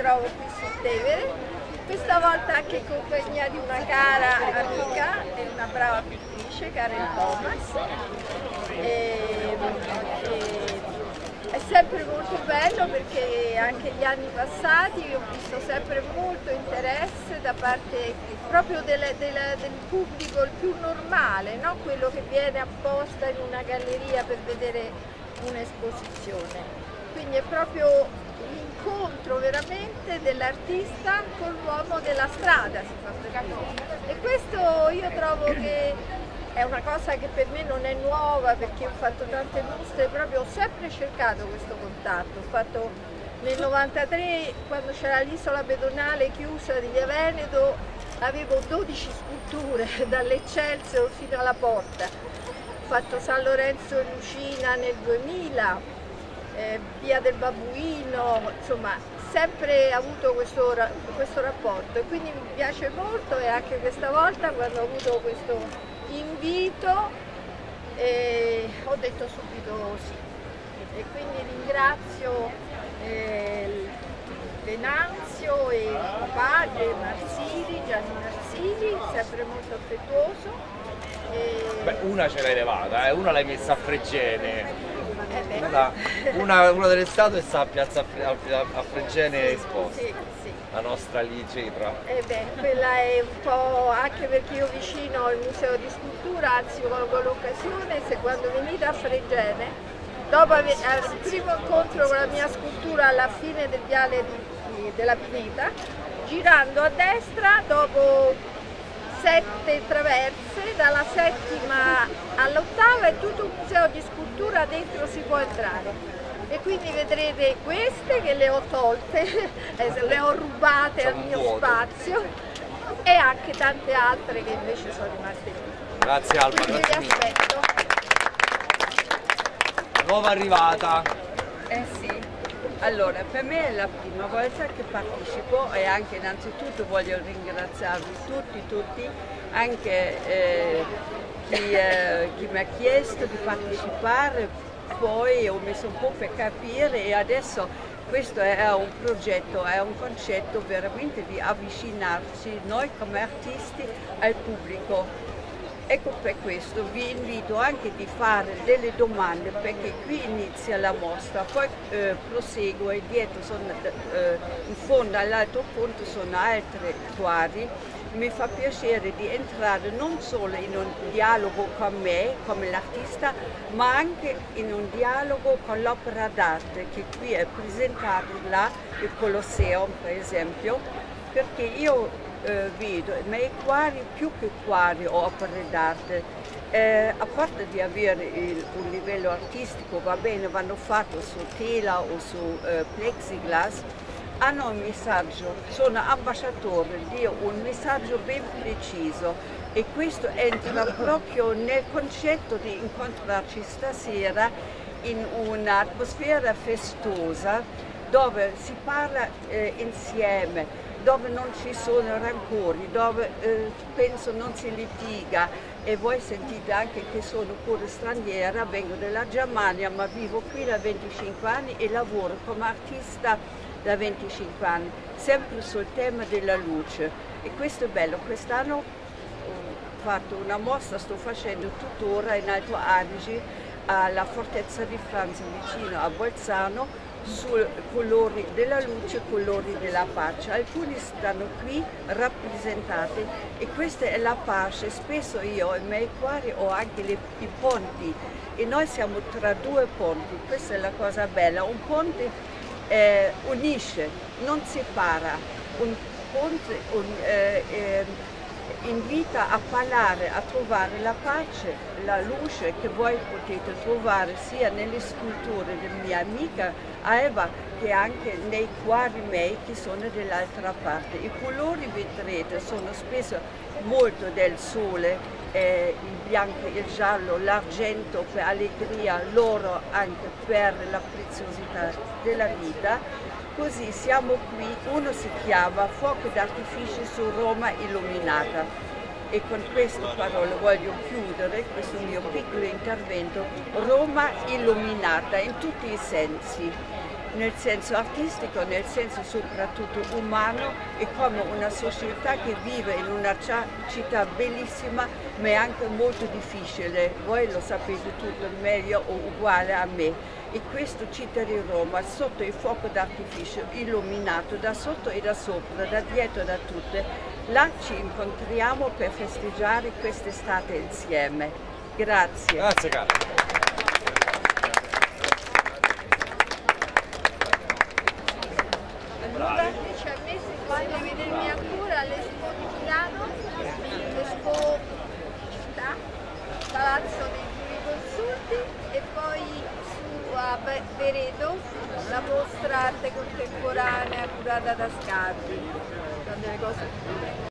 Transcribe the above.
trovo qui su Tevere, questa volta anche in compagnia di una cara amica e una brava pittrice, Karen Thomas. È sempre molto bello perché anche gli anni passati ho visto sempre molto interesse da parte proprio del pubblico il più normale, no? Quello che viene apposta in una galleria per vedere un'esposizione. Quindi è proprio l'incontro veramente dell'artista con l'uomo della strada, si fa per dire. E questo io trovo che è una cosa che per me non è nuova perché ho fatto tante mostre, proprio ho sempre cercato questo contatto. Ho fatto nel 93, quando c'era l'isola pedonale chiusa di Via Veneto, avevo 12 sculture dall'Eccelsior fino alla porta. Ho fatto San Lorenzo e Lucina nel 2000, Via del Babuino, insomma sempre avuto questo rapporto e quindi mi piace molto, e anche questa volta quando ho avuto questo invito ho detto subito sì, e quindi ringrazio Venanzio e il padre Marsili, Gianni Marsili, sempre molto affettuoso. Beh, una ce l'hai levata, una l'hai messa a Fregene. Una delle statue sta a Piazza a Fregene esposta. Sì, sì. La nostra lì Cepra. Quella è un po' anche perché io vicino al museo di scultura, anzi colgo l'occasione, se quando venite a Fregene, dopo il primo incontro con la mia scultura alla fine del viale della Pineta, girando a destra dopo 7 traverse, dalla 7ª all'8ª è tutto un museo di scultura, dentro si può entrare. E quindi vedrete queste che le ho tolte, le ho rubate al mio spazio, e anche tante altre che invece sono rimaste lì. Grazie Alba, quindi grazie vi aspetto. Nuova arrivata. Sì, allora per me è la prima volta che partecipo e anche innanzitutto voglio ringraziarvi tutti, anche chi mi ha chiesto di partecipare. Poi ho messo un po' per capire e adesso questo è un progetto, è un concetto veramente di avvicinarci noi come artisti al pubblico. Ecco, per questo vi invito anche di fare delle domande, perché qui inizia la mostra, poi proseguo e dietro in fondo all'altro fondo sono altri quadri. Mi fa piacere di entrare non solo in un dialogo con me, come l'artista, ma anche in un dialogo con l'opera d'arte che qui è presentata là, il Colosseo per esempio, perché io vedo i miei quadri più che quadri o opere d'arte, a parte di avere un livello artistico, va bene, vanno fatti su tela o su plexiglass, hanno un messaggio, sono ambasciatori di un messaggio ben preciso, e questo entra proprio nel concetto di incontrarci stasera in un'atmosfera festosa dove si parla insieme, dove non ci sono rancori, dove penso non si litiga. E voi sentite anche che sono pure straniera, vengo dalla Germania ma vivo qui da 25 anni e lavoro come artista da 25 anni, sempre sul tema della luce, e questo è bello. Quest'anno ho fatto una mostra, sto facendo tuttora in Alto Adige, alla Fortezza di Franza vicino a Bolzano, sui colori della luce, colori della pace. Alcuni stanno qui rappresentati e questa è la pace. Spesso io ai miei quadri ho anche i ponti e noi siamo tra due ponti, questa è la cosa bella. Un ponte unisce, non separa, un ponte invita a parlare, a trovare la pace, la luce che voi potete trovare sia nelle sculture della mia amica Alba che anche nei quadri miei che sono dall'altra parte. I colori vedrete sono spesso molto del sole, il bianco, il giallo, l'argento per allegria, l'oro anche per la preziosità della vita. Così siamo qui, uno si chiama Fuoco d'artificio su Roma illuminata, e con queste parole voglio chiudere questo mio piccolo intervento. Roma illuminata in tutti i sensi, nel senso artistico, nel senso soprattutto umano, e come una società che vive in una città bellissima ma è anche molto difficile. Voi lo sapete tutto meglio o uguale a me. E questa città di Roma, sotto il fuoco d'artificio, illuminato da sotto e da sopra, da dietro e da tutte, là ci incontriamo per festeggiare quest'estate insieme. Grazie. Grazie cara. Allora, ci ha messo in voglio vedermi ancora all'Expo di Milano, l'Expo città, Palazzo dei Giuriconsulti, e poi su a Veredo la mostra arte contemporanea curata da Scarpi. Sono delle cose